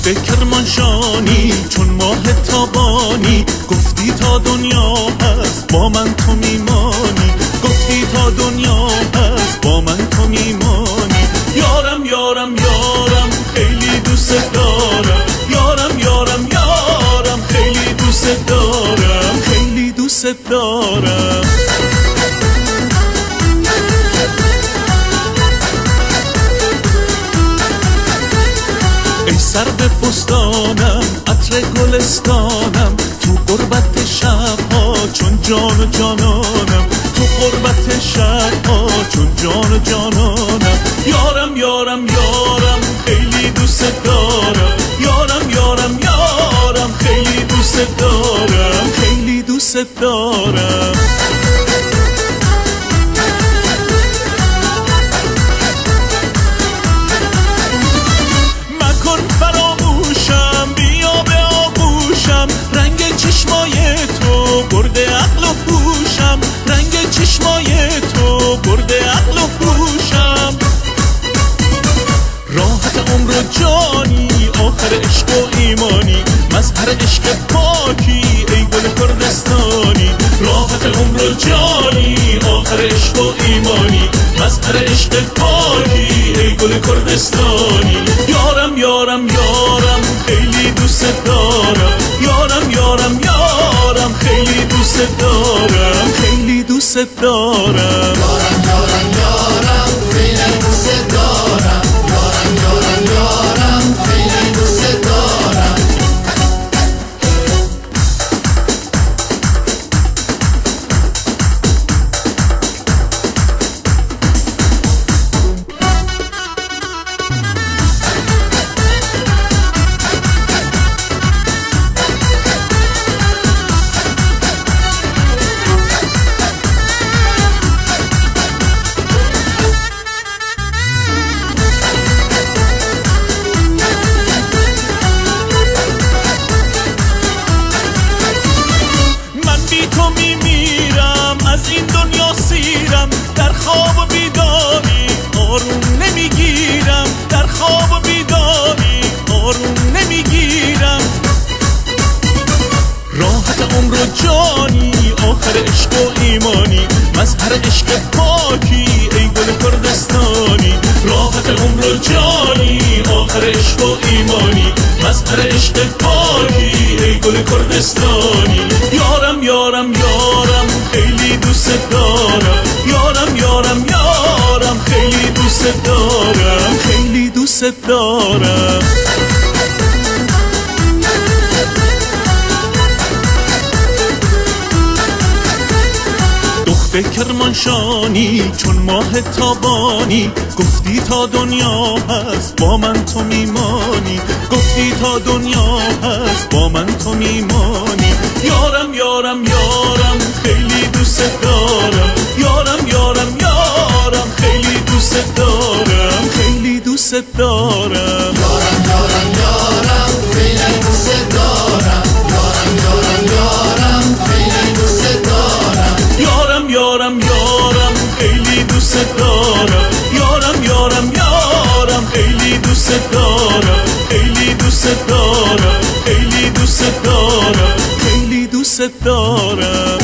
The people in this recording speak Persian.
دختر کرمانشانی چون ماه تابانی، گفتی تا دنیا هست با من تو میمانی، گفتی تا دنیا هست با من تو میمانی. یارم یارم یارم خیلی دوست دارم، یارم یارم یارم خیلی دوست دارم، خیلی دوست دارم. ای سر به بستانم عطر گلستانم، تو غربت شبها چون جان و جانانم، تو غربت شبها چون جان و جانانم. یارم یارم یارم خیلی دوست دارم، یارم یارم یارم خیلی دوست دارم، خیلی دوست دارم. رنگ چشمای تو برده عقل و هوشم، رنگ چشمای تو برده عقل و هوشم. راحت عمر و جانی آخر عشق و ایمانی، مظهر عشق پاکی ای گل کردستانی. راحت عمر و جانی آخر عشق و ایمانی، مظهر عشق پاکی ای گل کردستانی. یارم یارم یارم خیلی دوست دارم، یارم یارم یارم خیلی دوست دارم، خیلی دوست دارم. یارم یارم یارم خیلی دوست دارم، یارم یارم یارم خیلی دوست دارم. تو میمیرم از این دنیا سیرم، در خواب و بیداری آروم نمیگیرم، در خواب و بیداری آروم نمیگیرم. راحت عمر و جانی آخر عشق و ایمانی، مظهر عشق پاکی ای گل کردستانی. راحت عمر و جانی آخر عشق و ایمانی، مظهر عشق پاکی ای گل کردستانی. یارم یارم یارم خیلی دوست دارم، یارم یارم یارم خیلی دوست دارم، خیلی دوست دارم. دختر کرمانشانی چون ماه تابانی، گفتی تا دنیا هست با من تو میمانی، گفتی تا دنیا هست با من تو میمانی. یارم یارم یارم خیلی دوست دارم، یارم یارم یارم خیلی دوست دارم، خیلی دوست دارم. یارم یارم یارم خیلی دوست دارم، یارم یارم یارم خیلی دوست دارم. یارم یارم یارم خیلی دوست دارم، یارم یارم یارم خیلی دوست دارم، خیلی دوست دارم، خیلی دوست دارم، خیلی دوست دارم.